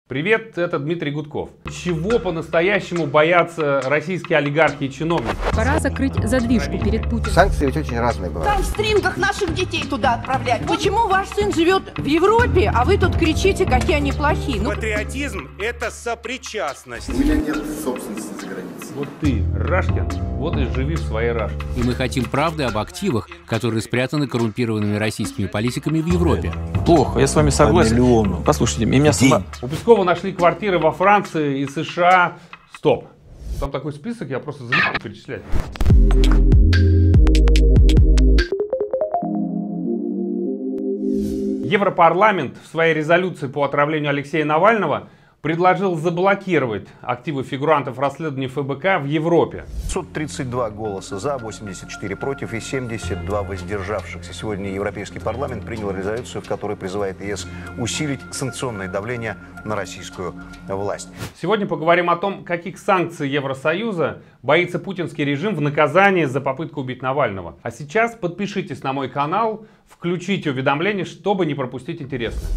Привет, это Дмитрий Гудков. Чего по-настоящему боятся российские олигархи и чиновники? Пора закрыть задвижку перед Путиным. Санкции ведь очень разные бывают. Там в стрингах наших детей туда отправлять. Почему ваш сын живет в Европе, а вы тут кричите, какие они плохие? Патриотизм – это сопричастность. У меня нет собственности за границей. Вот ты, Рашкин, вот и живи в своей Рашке. И мы хотим правды об активах, которые спрятаны коррумпированными российскими политиками в Европе. Плохо, я с вами согласен. По миллиону. Послушайте, меня сама... У Пескова нашли квартиры во Франции и США. Стоп. Там такой список, я просто забыл перечислять. Европарламент в своей резолюции по отравлению Алексея Навального предложил заблокировать активы фигурантов расследования ФБК в Европе. 532 голоса за, 84 против и 72 воздержавшихся. Сегодня Европейский парламент принял резолюцию, в которой призывает ЕС усилить санкционное давление на российскую власть. Сегодня поговорим о том, каких санкций Евросоюза боится путинский режим в наказание за попытку убить Навального. А сейчас подпишитесь на мой канал, включите уведомления, чтобы не пропустить интересное.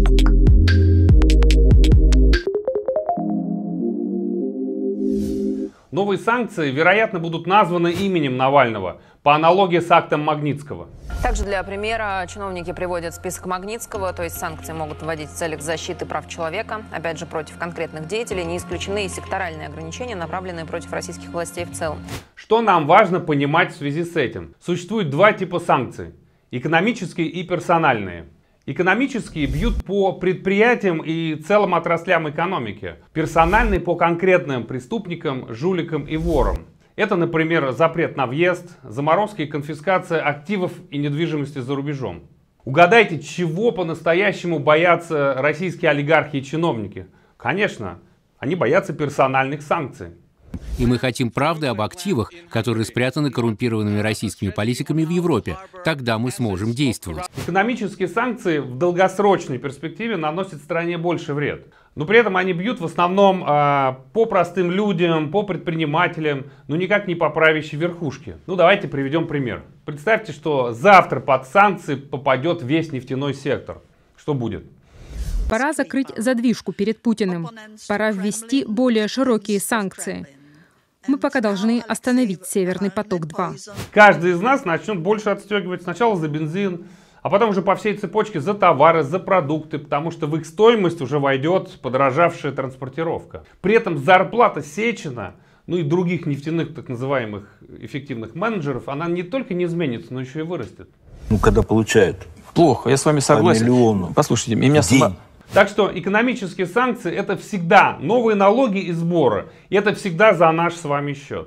Новые санкции, вероятно, будут названы именем Навального, по аналогии с актом Магнитского. Также для примера чиновники приводят список Магнитского, то есть санкции могут вводить в целях защиты прав человека. Опять же, против конкретных деятелей не исключены и секторальные ограничения, направленные против российских властей в целом. Что нам важно понимать в связи с этим? Существует два типа санкций – экономические и персональные. Экономические бьют по предприятиям и целым отраслям экономики. Персональные по конкретным преступникам, жуликам и ворам. Это, например, запрет на въезд, заморозка и конфискация активов и недвижимости за рубежом. Угадайте, чего по-настоящему боятся российские олигархи и чиновники? Конечно, они боятся персональных санкций. И мы хотим правды об активах, которые спрятаны коррумпированными российскими политиками в Европе. Тогда мы сможем действовать. Экономические санкции в долгосрочной перспективе наносят стране больше вред. Но при этом они бьют в основном по простым людям, по предпринимателям, но никак не по правящей верхушке. Ну давайте приведем пример. Представьте, что завтра под санкции попадет весь нефтяной сектор. Что будет? Пора закрыть задвижку перед Путиным. Пора ввести более широкие санкции. Мы пока должны остановить «Северный поток-2». Каждый из нас начнет больше отстегивать сначала за бензин, а потом уже по всей цепочке за товары, за продукты, потому что в их стоимость уже войдет подорожавшая транспортировка. При этом зарплата Сечина, ну и других нефтяных так называемых эффективных менеджеров, она не только не изменится, но еще и вырастет. Ну, когда получают Плохо, я с вами согласен. по миллиону. Послушайте, меня сама... Так что экономические санкции – это всегда новые налоги и сборы. И это всегда за наш с вами счет.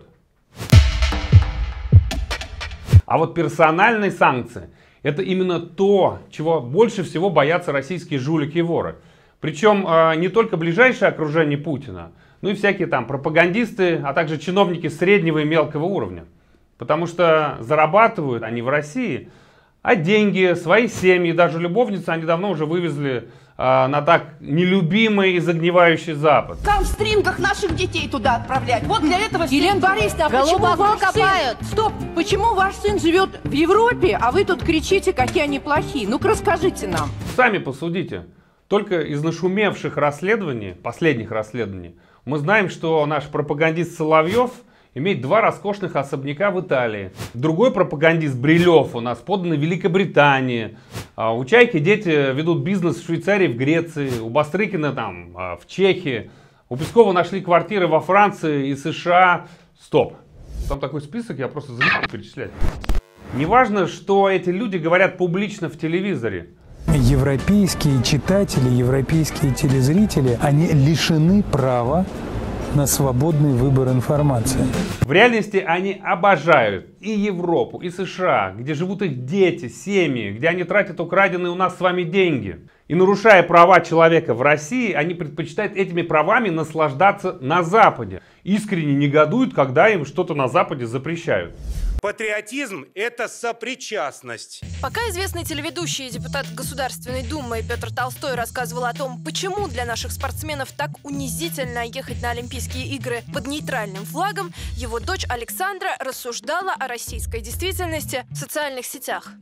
А вот персональные санкции – это именно то, чего больше всего боятся российские жулики и воры. Причем не только ближайшее окружение Путина, но и всякие там пропагандисты, а также чиновники среднего и мелкого уровня. Потому что зарабатывают они в России, а деньги, свои семьи, даже любовницы они давно уже вывезли на так нелюбимый и загнивающий Запад. Там в стрингах наших детей туда отправлять. Вот для этого... Елена Борисовна, почему Голубок ваш копают. сын... Стоп! Почему ваш сын живет в Европе, а вы тут кричите, какие они плохие? Ну-ка расскажите нам. Сами посудите. Только из нашумевших расследований, последних расследований, мы знаем, что наш пропагандист Соловьев имеет 2 роскошных особняка в Италии. Другой пропагандист Брилев у нас подан в Великобритании. У Чайки дети ведут бизнес в Швейцарии, в Греции. У Бастрыкина там в Чехии. У Пескова нашли квартиры во Франции и США. Стоп. Там такой список, я просто забыл перечислять. Неважно, что эти люди говорят публично в телевизоре. Европейские читатели, европейские телезрители, они лишены права на свободный выбор информации. В реальности они обожают и Европу, и США, где живут их дети, семьи, где они тратят украденные у нас с вами деньги. И нарушая права человека в России, они предпочитают этими правами наслаждаться на Западе. Искренне негодуют, когда им что-то на Западе запрещают. Патриотизм – это сопричастность. Пока известный телеведущий и депутат Государственной Думы Петр Толстой рассказывал о том, почему для наших спортсменов так унизительно ехать на Олимпийские игры под нейтральным флагом, его дочь Александра рассуждала о российской действительности в социальных сетях.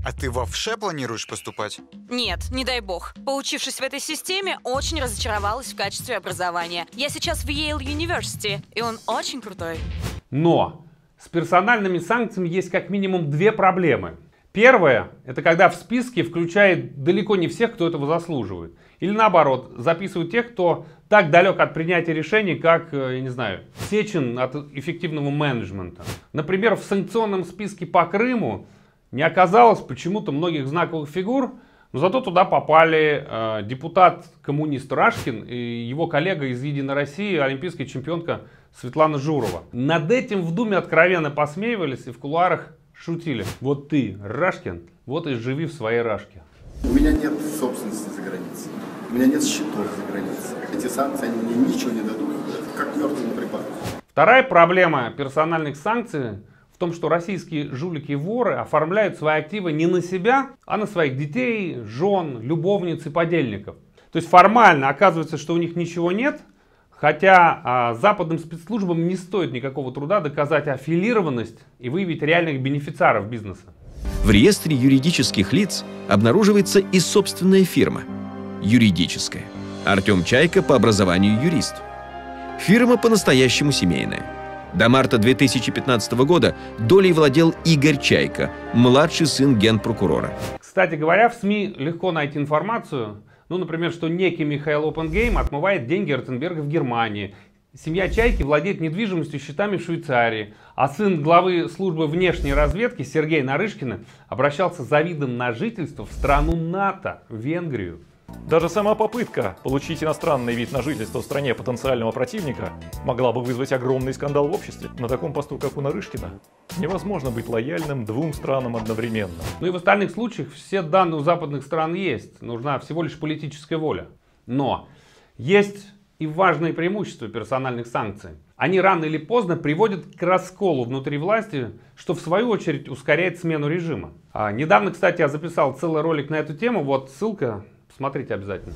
А ты во ВШЭ планируешь поступать? Нет, не дай бог. Поучившись в этой системе, очень разочаровалась в качестве образования. Я сейчас в Yale University, и он очень крутой. Но с персональными санкциями есть как минимум две проблемы. Первое, это когда в списке включает далеко не всех, кто этого заслуживает. Или наоборот, записывают тех, кто так далек от принятия решений, как, я не знаю, Сечин от эффективного менеджмента. Например, в санкционном списке по Крыму не оказалось почему-то многих знаковых фигур, но зато туда попали депутат-коммунист Рашкин и его коллега из «Единой России», олимпийская чемпионка Светлана Журова. Над этим в Думе откровенно посмеивались и в кулуарах шутили. Вот ты, Рашкин, вот и живи в своей Рашке. У меня нет собственности за границей. У меня нет счетов за границей. Эти санкции, они мне ничего не дадут. Как мертвому припарку. Вторая проблема персональных санкций в том, что российские жулики и воры оформляют свои активы не на себя, а на своих детей, жен, любовниц и подельников. То есть формально оказывается, что у них ничего нет, хотя западным спецслужбам не стоит никакого труда доказать аффилированность и выявить реальных бенефициаров бизнеса. В реестре юридических лиц обнаруживается и собственная фирма. Юридическая. Артем Чайка по образованию юрист. Фирма по-настоящему семейная. До марта 2015 года долей владел Игорь Чайка, младший сын генпрокурора. Кстати говоря, в СМИ легко найти информацию, например, что некий Михаил Оппенгейм отмывает деньги Ротенберга в Германии. Семья Чайки владеет недвижимостью, счетами в Швейцарии. А сын главы службы внешней разведки Сергей Нарышкин обращался за видом на жительство в страну НАТО, в Венгрию. Даже сама попытка получить иностранный вид на жительство в стране потенциального противника могла бы вызвать огромный скандал в обществе. На таком посту, как у Нарышкина, невозможно быть лояльным двум странам одновременно. И в остальных случаях все данные у западных стран есть. Нужна всего лишь политическая воля. Но есть и важные преимущества персональных санкций. Они рано или поздно приводят к расколу внутри власти, что в свою очередь ускоряет смену режима. Недавно, кстати, я записал целый ролик на эту тему. Вот ссылка. Смотрите обязательно.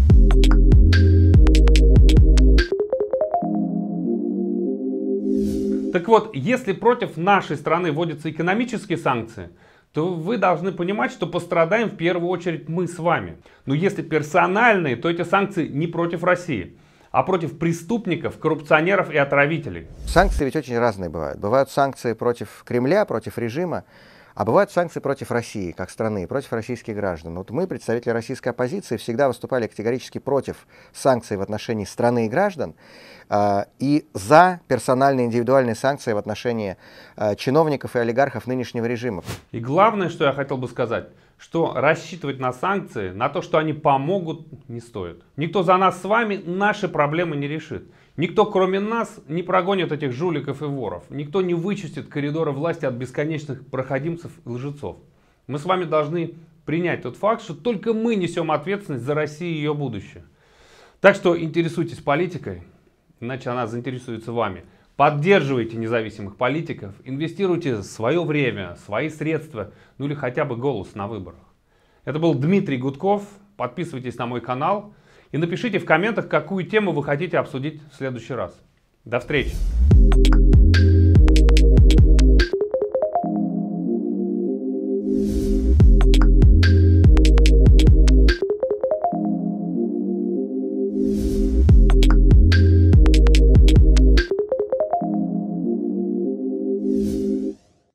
Так вот, если против нашей страны вводятся экономические санкции, то вы должны понимать, что пострадаем в первую очередь мы с вами. Но если персональные, то эти санкции не против России, а против преступников, коррупционеров и отравителей. Санкции ведь очень разные бывают. Бывают санкции против Кремля, против режима. А бывают санкции против России, как страны, против российских граждан. Вот мы, представители российской оппозиции, всегда выступали категорически против санкций в отношении страны и граждан и за персональные индивидуальные санкции в отношении чиновников и олигархов нынешнего режима. И главное, что я хотел бы сказать, что рассчитывать на санкции, на то, что они помогут, не стоит. Никто за нас с вами наши проблемы не решит. Никто, кроме нас, не прогонит этих жуликов и воров. Никто не вычистит коридоры власти от бесконечных проходимцев и лжецов. Мы с вами должны принять тот факт, что только мы несем ответственность за Россию и ее будущее. Так что интересуйтесь политикой, иначе она заинтересуется вами. Поддерживайте независимых политиков, инвестируйте свое время, свои средства, или хотя бы голос на выборах. Это был Дмитрий Гудков. Подписывайтесь на мой канал. И напишите в комментах, какую тему вы хотите обсудить в следующий раз. До встречи!